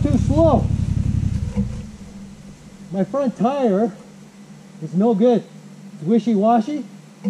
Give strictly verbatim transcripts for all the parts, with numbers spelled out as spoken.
too slow. My front tire is no good. It's wishy-washy.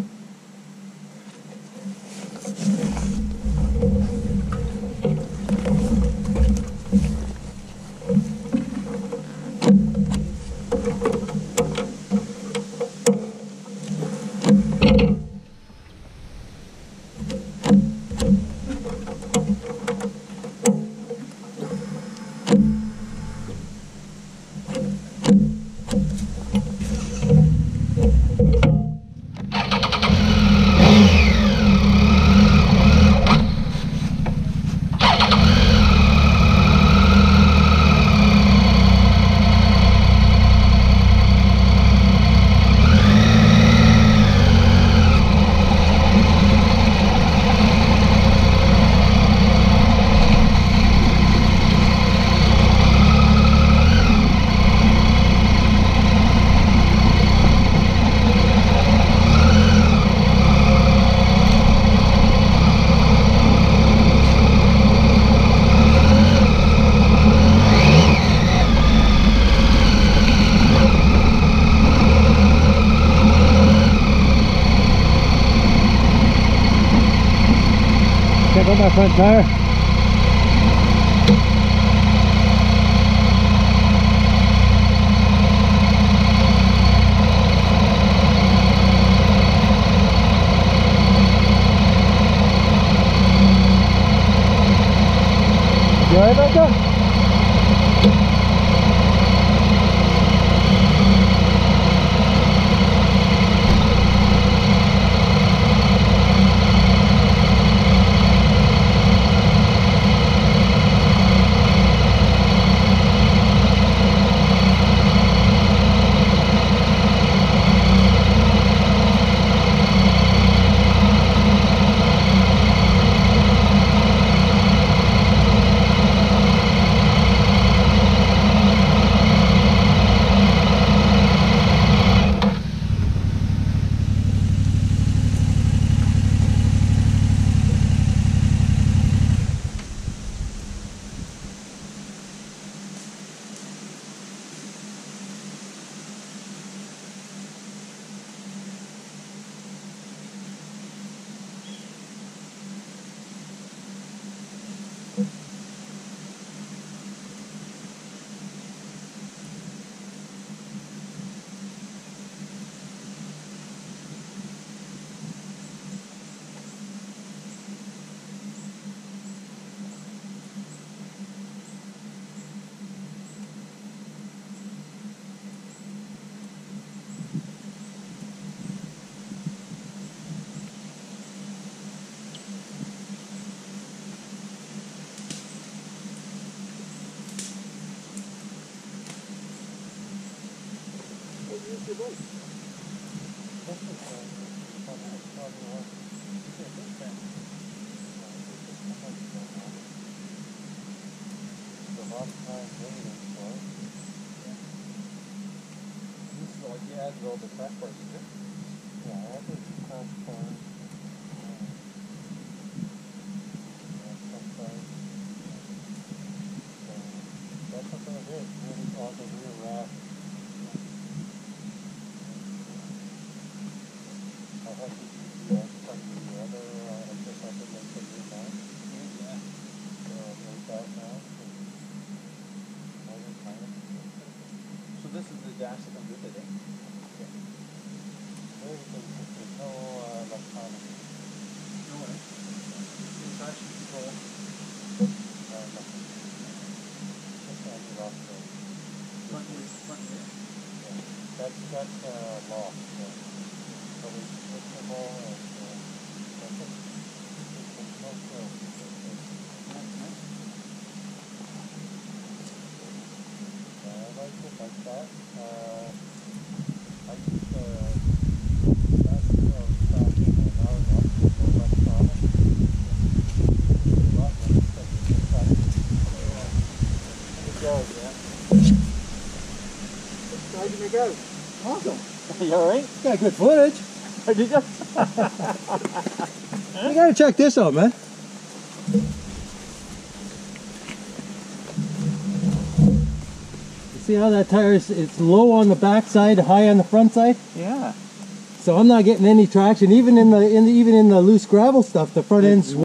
Check out my front tire. You alright back there? All the crash parts, is it? Yeah, all the crash parts. That's something I did. Really all the rear rack. I'll have to do that from the other, uh, I guess I could make the new mount. Yeah. So I'll make that now. So this is the dash that comes with it, eh? There's no uh, electronics. No way. It's traction control. Uh, nothing. Just on the lock door. Front wheel. Front wheel. Yeah. That's, that's uh, lock. Yeah. So we switch them all and uh, that's it. It's no skill. Nice, nice. Yeah, I like it like that. Uh, I just uh, Go. Awesome. You alright? Got good footage. Did you? You gotta check this out, man. See how that tire is, it's low on the back side, high on the front side? Yeah. So I'm not getting any traction, even in the, in the even in the loose gravel stuff, the front end's